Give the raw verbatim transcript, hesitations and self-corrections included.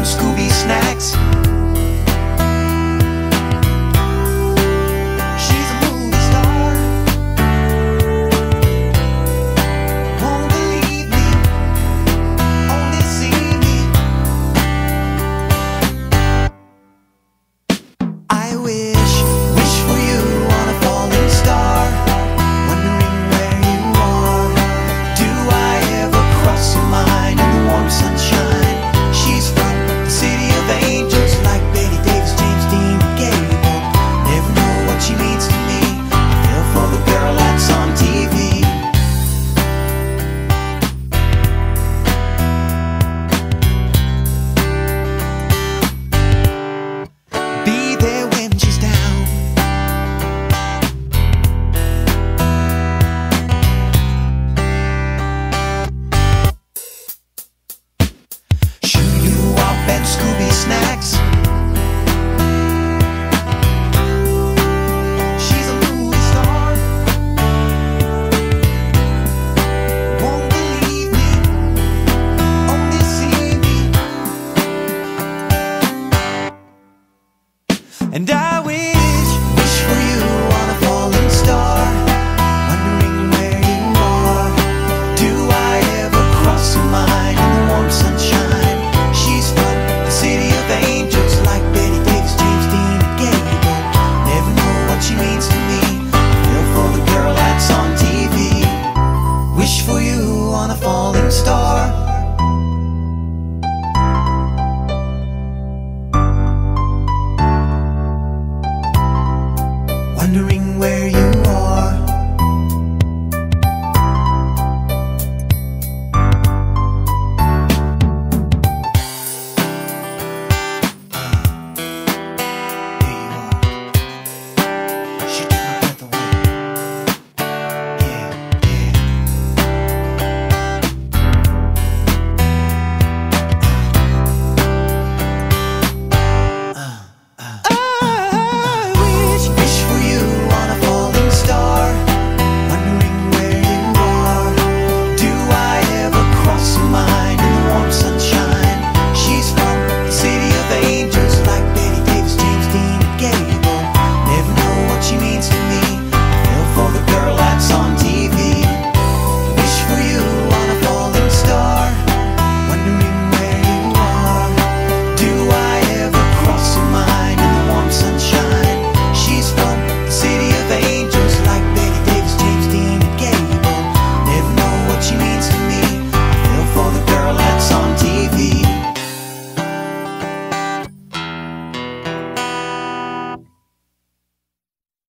and Scooby snacks. She's a movie star. Won't believe me, only see me. I wish, wish for you on a falling star, wondering where you are. Do I ever cross your mind in the warm sunshine? She's from the city of angels, like Betty Davis, James Dean, Gable. Never know what she means to me. I fell for the girl that's on T V. Be there when she's down. Shoo you up and Scooby snacks.